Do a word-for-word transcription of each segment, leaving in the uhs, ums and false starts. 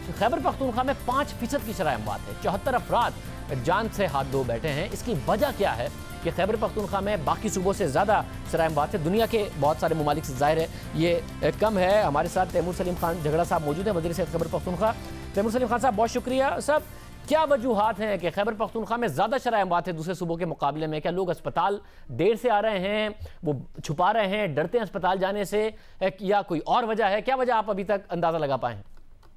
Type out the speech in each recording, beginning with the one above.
خیبر پختونخوا میں پانچ فیصد کی شرح اموات ہے، چوہتر افراد جان سے ہاتھ دھو بیٹھے ہیں۔ اس کی وجہ کیا ہے کہ خیبر پختونخوا میں باقی صوبوں سے زیادہ شرح اموات ہے؟ دنیا کے بہت سارے ممالک سے ظاہر ہے یہ کم ہے۔ ہمارے ساتھ تیمور سلیم خان جھگڑا صاحب موجود ہیں، وزیر صحت خیبر پختونخوا۔ تیمور سلیم خان صاحب بہت شکریہ۔ صاحب کیا وجوہات ہیں کہ خیبر پختونخوا میں زیادہ شرح اموات ہے دوسرے صوبوں کے مقابلے میں؟ کیا لوگ اسپتال دیر سے آ رہے ہیں، وہ چھپا رہے ہیں، ڈرتے ہیں اسپتال جانے سے، یا کوئی اور وجہ ہے؟ کیا وجہ آپ ابھی تک اندازہ لگا پائے ہیں؟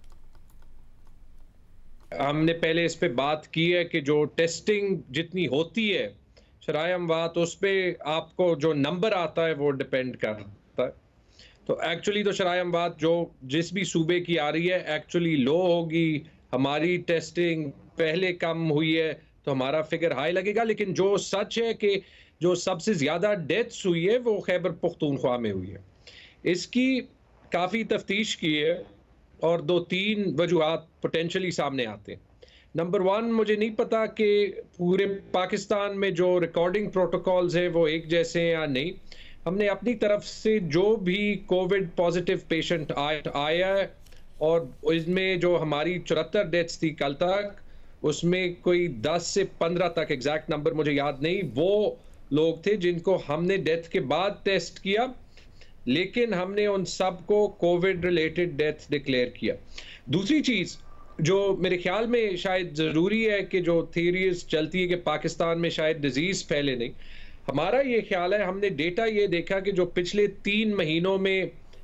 ہم نے پہلے اس پہ بات کی ہے کہ جو ٹیسٹنگ جتنی ہوتی ہے شرح اموات، اس پہ آپ کو جو نمبر آتا ہے وہ ڈیپینڈ کرتا ہے۔ تو ایکچولی تو شرح اموات جو جس بھی صوبے کی آ رہی ہے ایکچولی لو ہوگی۔ ہماری ٹیسٹنگ پہلے کم ہوئی ہے تو ہمارا فگر ہائی لگے گا، لیکن جو سچ ہے کہ جو سب سے زیادہ ڈیتھس ہوئی ہے وہ خیبر پختونخوا میں ہوئی ہے۔ اس کی کافی تفتیش کی ہے اور دو تین وجوہات پوٹینشلی سامنے آتے ہیں۔ نمبر ون، مجھے نہیں پتا کہ پورے پاکستان میں جو ریکارڈنگ پروٹوکولز ہیں وہ ایک جیسے ہیں یا نہیں۔ ہم نے اپنی طرف سے جو بھی کووڈ پازیٹیو پیشنٹ آیا ہے اور اس میں جو ہماری چورہتر ڈیتھس تھی کل تک، اس میں کوئی دس سے پندرہ تک ایگزیکٹ نمبر مجھے یاد نہیں، وہ لوگ تھے جن کو ہم نے ڈیتھ کے بعد ٹیسٹ کیا، لیکن ہم نے ان سب کو کووڈ ریلیٹڈ ڈیتھ ڈکلیئر کیا۔ دوسری چیز جو میرے خیال میں شاید ضروری ہے کہ جو تھیوریز چلتی ہے کہ پاکستان میں شاید ڈیزیز پھیلے نہیں، ہمارا یہ خیال ہے، ہم نے ڈیٹا یہ دیکھا کہ جو پچھلے تین مہینوں میں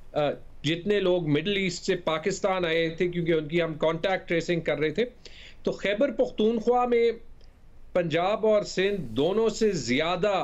جتنے لوگ مڈل ایسٹ سے پاکستان آئے تھے، کیونکہ ان کی ہم کانٹیکٹ ٹریسنگ کر رہے تھے، تو خیبر پختونخوا میں پنجاب اور سندھ دونوں سے زیادہ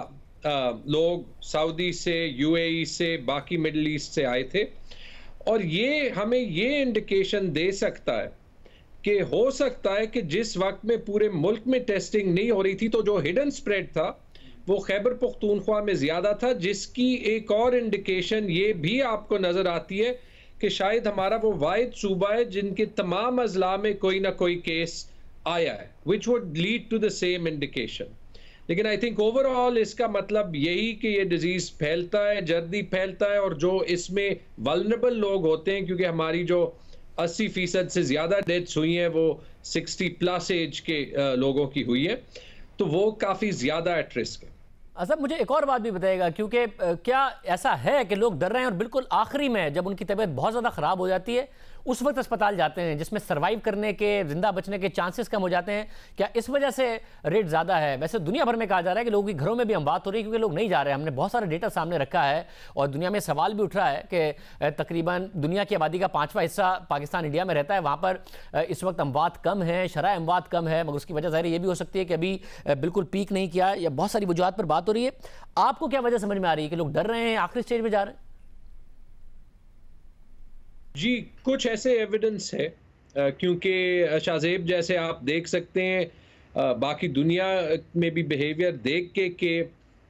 لوگ سعودی سے، یو اے ای سے، باقی مڈل ایسٹ سے آئے تھے۔ اور یہ ہمیں یہ انڈیکیشن دے سکتا ہے کہ ہو سکتا ہے کہ جس وقت میں پورے ملک میں ٹیسٹنگ نہیں ہو رہی تھی تو جو ہڈن سپریڈ تھا وہ خیبر پختونخوا میں زیادہ تھا، جس کی ایک اور انڈیکیشن یہ بھی آپ کو نظر آتی ہے کہ شاید ہمارا وہ واحد صوبہ ہے جن کے تمام اضلاع میں کوئی نہ کوئی کیس آیا ہے، which would lead to the same indication۔ لیکن آئی تھنک اوور آل اس کا مطلب یہی کہ یہ ڈیزیز پھیلتا ہے، جلدی پھیلتا ہے، اور جو اس میں ولنریبل لوگ ہوتے ہیں، کیونکہ ہماری جو اسی فیصد سے زیادہ ڈیتھس ہوئی ہیں وہ سکسٹی پلس ایج کے لوگوں کی ہوئی ہے، تو وہ کافی زیادہ ایٹ رسک ہے۔ صاحب مجھے ایک اور بات بھی بتائیے گا، کیونکہ کیا ایسا ہے کہ لوگ ڈر رہے ہیں اور بالکل آخری میں جب ان کی طبیعت بہت زیادہ خراب ہو جاتی ہے اس وقت اسپتال جاتے ہیں، جس میں سروائیو کرنے کے، زندہ بچنے کے چانسز کم ہو جاتے ہیں؟ کیا اس وجہ سے ریٹ زیادہ ہے؟ ویسے دنیا بھر میں کہا جا رہا ہے کہ لوگوں کی گھروں میں بھی اموات ہو رہی ہے کیونکہ لوگ نہیں جا رہے ہیں۔ ہم نے بہت سارا ڈیٹا سامنے رکھا ہے اور دنیا میں سوال بھی اٹھ رہا ہے کہ تقریباً دنیا کی آبادی کا پانچواں حصہ پاکستان انڈیا میں رہتا ہے، وہاں پر اس وقت اموات کم ہیں، شرح اموات کم ہے، مگر اس کی وجہ ظاہر یہ بھی ہو سکتی ہے کہ ابھی بالکل پیک نہیں کیا، یا بہت ساری وجوہات پر بات ہو رہی ہے۔ آپ کو کیا وجہ سمجھ میں آ رہی ہے کہ لوگ ڈر رہے ہیں، آخری سٹیج میں جا رہے ہیں؟ جی کچھ ایسے ایویڈنس ہے، کیونکہ شاہزیب جیسے آپ دیکھ سکتے ہیں باقی دنیا میں بھی بیہیویئر دیکھ کے کہ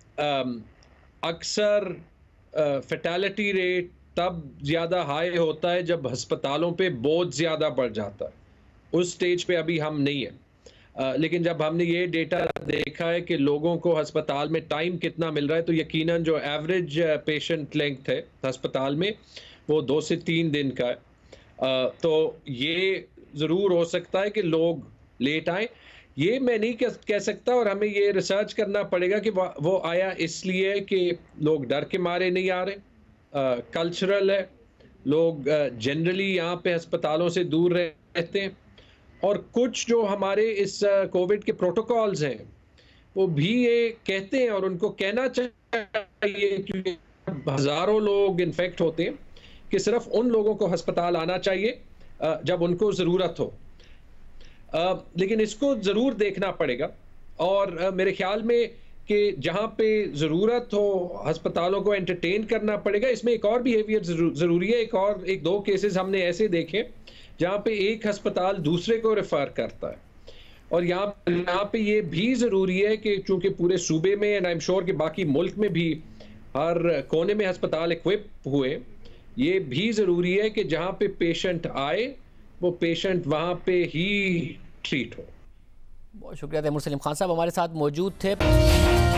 اکثر فیٹیلٹی ریٹ تب زیادہ ہائی ہوتا ہے جب ہسپتالوں پہ بوجھ زیادہ بڑھ جاتا ہے۔ اس سٹیج پہ ابھی ہم نہیں ہیں، لیکن جب ہم نے یہ ڈیٹا دیکھا ہے کہ لوگوں کو ہسپتال میں ٹائم کتنا مل رہا ہے، تو یقیناً جو ایوریج پیشنٹ لینتھ ہے ہسپتال میں وہ دو سے تین دن کا ہے، تو یہ ضرور ہو سکتا ہے کہ لوگ لیٹ آئیں۔ یہ میں نہیں کہہ سکتا، اور ہمیں یہ ریسرچ کرنا پڑے گا کہ وہ آیا اس لیے کہ لوگ ڈر کے مارے نہیں آ رہے، کلچرل ہے، لوگ جنرلی یہاں پہ ہسپتالوں سے دور رہتے ہیں، اور کچھ جو ہمارے اس کووڈ کے پروٹوکولز ہیں وہ بھی یہ کہتے ہیں، اور ان کو کہنا چاہیے کیونکہ ہزاروں لوگ انفیکٹ ہوتے ہیں، کہ صرف ان لوگوں کو ہسپتال آنا چاہیے جب ان کو ضرورت ہو۔ لیکن اس کو ضرور دیکھنا پڑے گا، اور میرے خیال میں کہ جہاں پہ ضرورت ہو ہسپتالوں کو انٹرٹین کرنا پڑے گا۔ اس میں ایک اور بیہیویئر ضروری ہے، ایک اور ایک دو کیسز ہم نے ایسے دیکھے جہاں پہ ایک ہسپتال دوسرے کو ریفر کرتا ہے، اور یہاں یہاں پہ یہ بھی ضروری ہے کہ چونکہ پورے صوبے میں اینڈ آئی ایم شور کہ باقی ملک میں بھی ہر کونے میں ہسپتال اکوپ ہوئے، یہ بھی ضروری ہے کہ جہاں پہ پیشنٹ آئے وہ پیشنٹ وہاں پہ ہی ٹریٹ ہو۔ بہت شکریہ تیمور سلیم خان صاحب ہمارے ساتھ موجود تھے۔